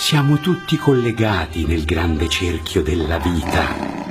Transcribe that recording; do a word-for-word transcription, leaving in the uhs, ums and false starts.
Siamo tutti collegati nel grande cerchio della vita.